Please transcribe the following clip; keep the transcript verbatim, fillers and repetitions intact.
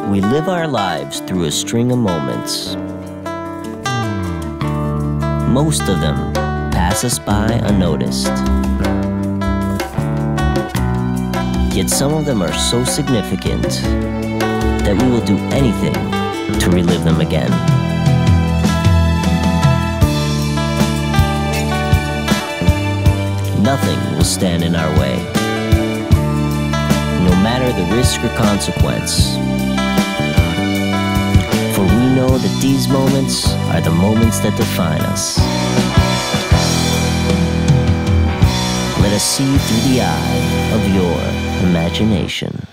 We live our lives through a string of moments. Most of them pass us by unnoticed. Yet some of them are so significant that we will do anything to relive them again. Nothing will stand in our way, no matter the risk or consequence. For we know that these moments are the moments that define us. Let us see through the eye of your imagination.